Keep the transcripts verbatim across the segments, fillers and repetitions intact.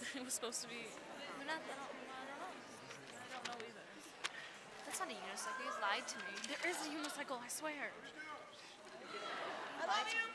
It was supposed to be. We're not, I, don't, I don't know. I don't know either. That's not a unicycle. You lied to me. There is a unicycle, I swear. I lied to you.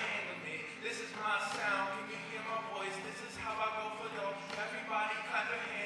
This is my sound, can you hear my voice? This is how I go for dough. Everybody clap your hands.